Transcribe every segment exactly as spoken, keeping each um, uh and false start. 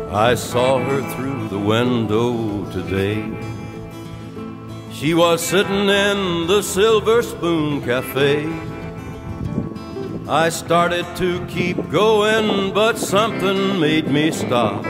I saw her through the window today. She was sitting in the Silver Spoon Cafe. I started to keep going, but something made me stop.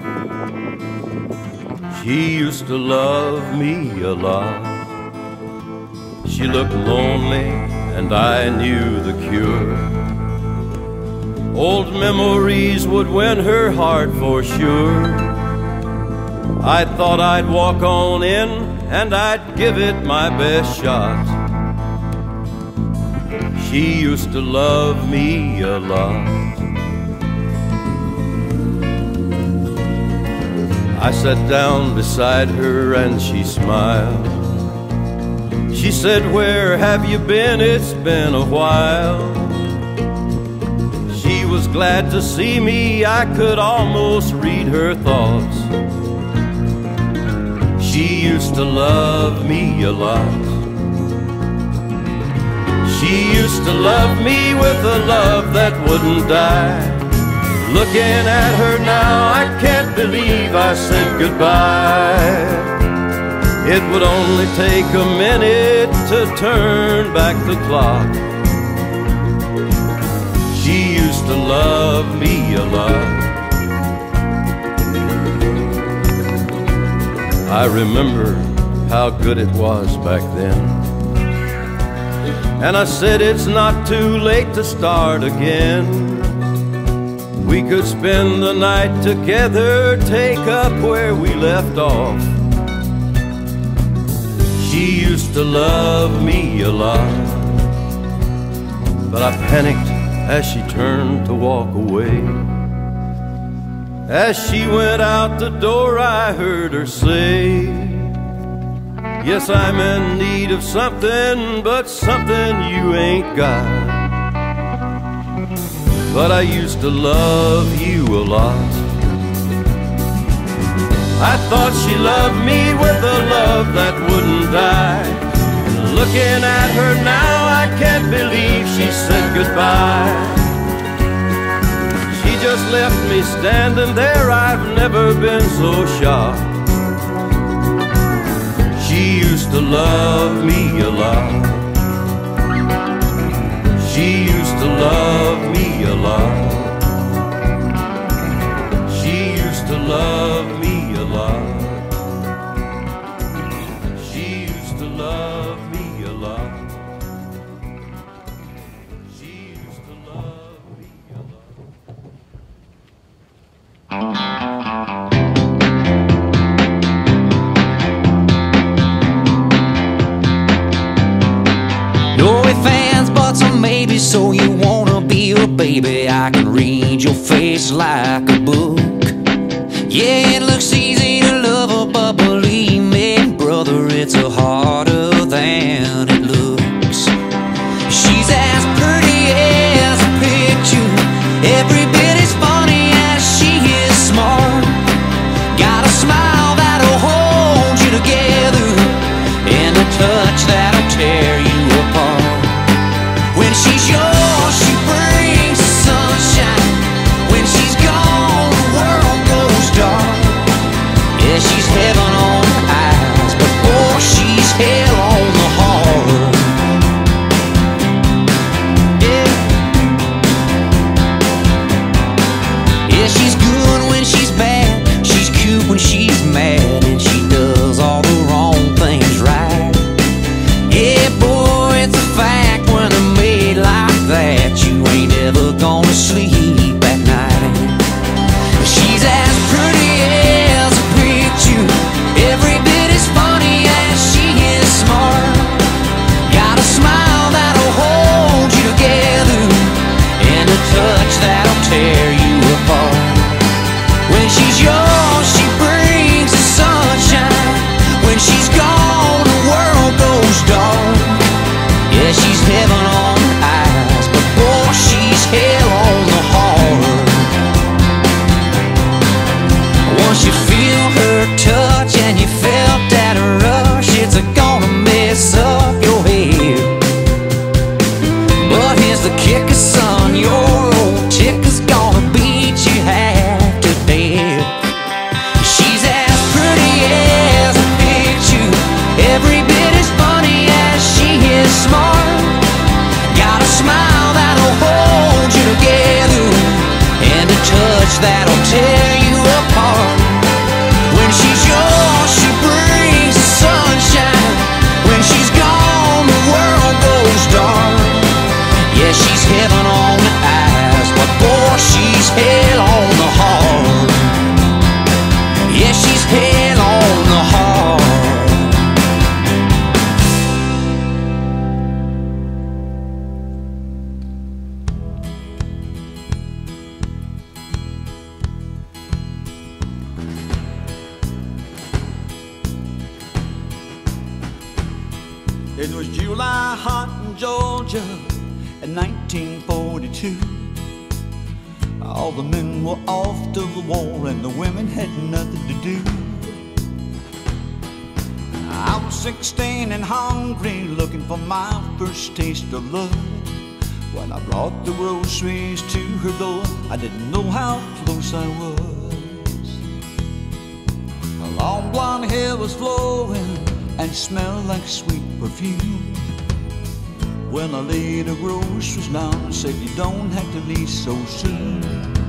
She used to love me a lot. She looked lonely, and I knew the cure. Old memories would win her heart for sure. I thought I'd walk on in and I'd give it my best shot. She used to love me a lot. I sat down beside her and she smiled. She said, "Where have you been? It's been a while." She was glad to see me. I could almost read her thoughts. She used to love me a lot. She used to love me with a love that wouldn't die. Looking at her now, I can't believe I said goodbye. It would only take a minute to turn back the clock. She used to love me a lot. I remember how good it was back then, and I said it's not too late to start again. We could spend the night together, take up where we left off. She used to love me a lot, but I panicked as she turned to walk away. As she went out the door, I heard her say, "Yes, I'm in need of something, but something you ain't got. But I used to love you a lot." I thought she loved me with a love that wouldn't die. Looking at her now, I can't believe she said goodbye. She just left me standing there. I've never been so shocked. She used to love me a lot. She used to love me a lot. She used to love me a lot. She used to love me a lot. She used to love me a lot. No ifs, ands, buts, or maybe, so you wanna be a baby. I can read your face like a book. Yeah, it looks easy to love her, but believe me, brother, it's a harder than it looks. She's as pretty as a picture, every bit as funny as she is smart. Got a smile that'll hold you together, and a touch that'll tear you apart. When she's yours, she brings the sunshine. When she's gone, the world goes dark. Yeah, she's heaven on eyes, but boy, she's hell on the heart. Yeah, yeah, she's good when she's bad. She's cute when she's mad, and she does all the wrong things right. Yeah, boy, it's a fact when they're made like that. It was July hot in Georgia in nineteen forty-two. All the men were off to the war and the women had nothing to do. I was sixteen and hungry, looking for my first taste of love. When I brought the groceries to her door, I didn't know how close I was. Her long blonde hair was flowing and smelled like sweet perfume. When I laid her groceries down and said, you don't have to leave so soon.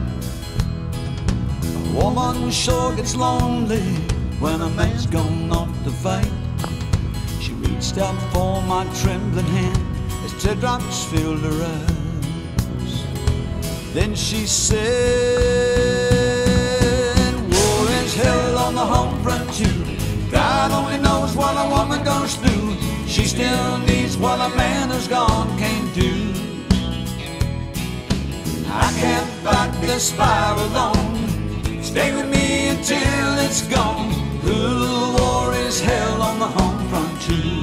A woman sure gets lonely when a man's gone off to fight. She reached out for my trembling hand as teardrops filled her eyes. Then she said, war is hell on the home front too. God only knows what a woman goes through. She still needs what a man who's gone can't do. I can't fight this fire alone. Stay with me until it's gone. Ooh, war is hell on the home front too.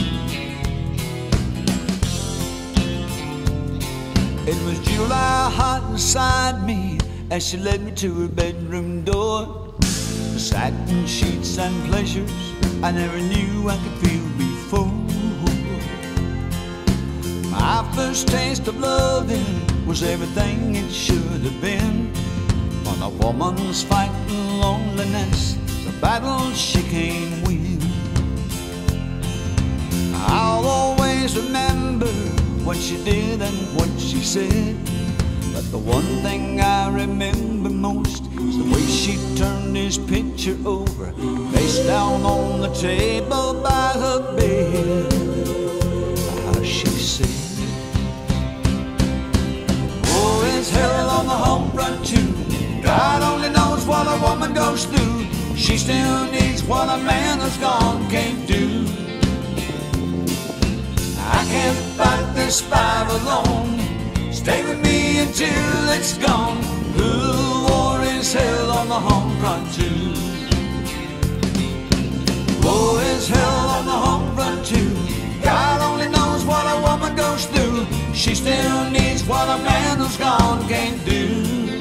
It was July hot inside me as she led me to her bedroom door. The satin sheets and pleasures I never knew I could feel before. My first taste of loving was everything it should have been. When a woman's fighting loneliness, the battle she can't win. I'll always remember what she did and what she said, but the one thing I remember most is the way she turned his picture over, face down on the table by her bed. How she said, war is hell on the home front too. God only knows what a woman goes through. She still needs what a man who's gone can't do. I can't fight this fire alone. Stay with me until it's gone. Ooh, war is hell on the home front too. War is hell on the home front too. God only knows what a woman goes through. She still needs what a man who's gone can't do.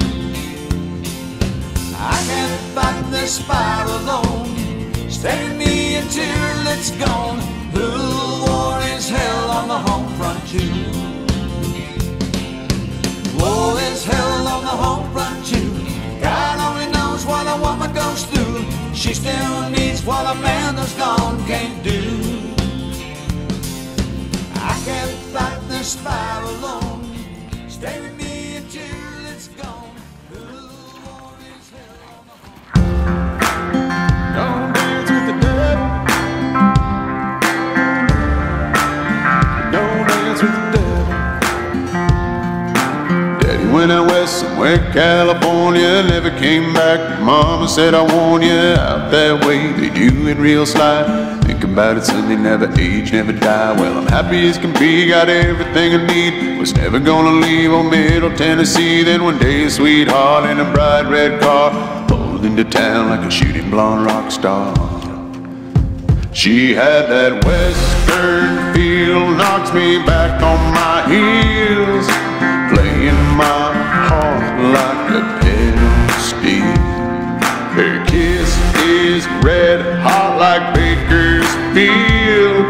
I can't fight this fire alone. Stay with me until it's gone. Ooh, war is hell on the home front too. War is hell on the home front too. God only knows what a woman goes through. She still needs what a man who's gone can't do. I can't fight this fire alone. Stay with me until it's gone. Ooh, war is hell on the home. Don't dance with the devil. Don't dance with the devil. Daddy went out west somewhere, California, never came back. Mama said, I warn you, out that way they do it real sly. Think about it, son, they never age, never die. Well, I'm happy as can be, got everything I need. Was never gonna leave old Middle Tennessee. Then one day a sweetheart in a bright red car pulled into town like a shooting blonde rock star. She had that western feel, knocks me back on my heels, playing my heart like a pedal steel. Her kiss is red hot like Bakersfield,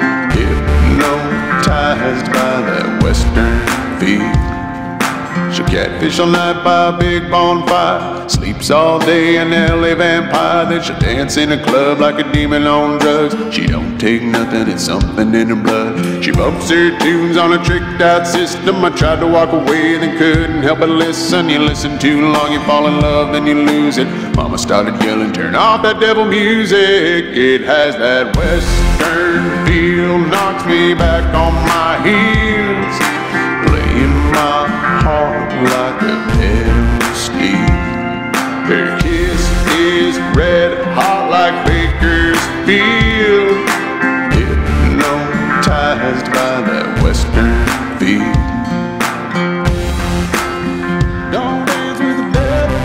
hypnotized by that western feel. She'll catfish all night by a big bonfire, sleeps all day an L A vampire. Then she'll dance in a club like a demon on drugs. She don't take nothing, it's something in her blood. She bumps her tunes on a tricked out system. I tried to walk away, then couldn't help but listen. You listen too long, you fall in love, then you lose it. Mama started yelling, turn off that devil music. It has that western feel, knocks me back on my heels, playing my heart like a pedal steel. Her kiss is red hot like Bakersfield, hypnotized by that western feel. Don't dance with the devil.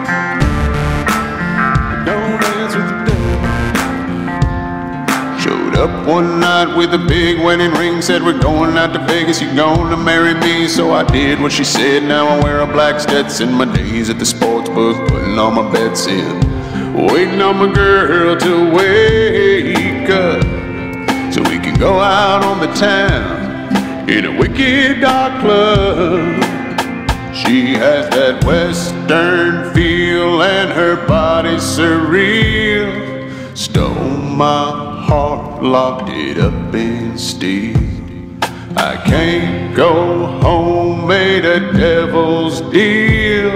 Don't dance with the devil. Showed up one night with a big wedding ring, said we're going out to Vegas, you're gonna marry me. So I did what she said, now I wear a black Stetson, my days at the sports book, putting all my bets in, waiting on my girl to wake up so we can go out on the town in a wicked dark club. She has that western feel and her body's surreal. Stole my heart, locked it up in steel. I can't go home, made a devil's deal.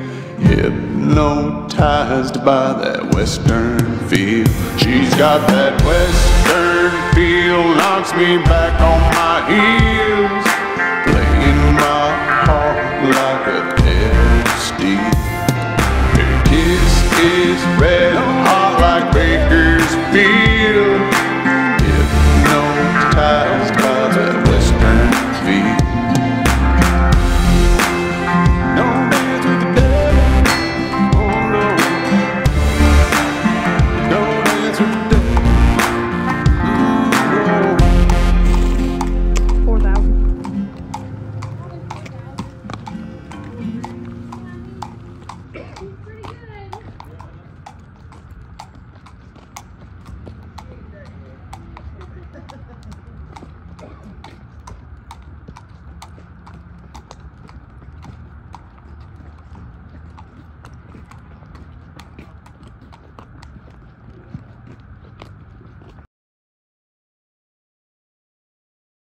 Hypnotized by that western feel. She's got that western feel, knocks me back on my heels.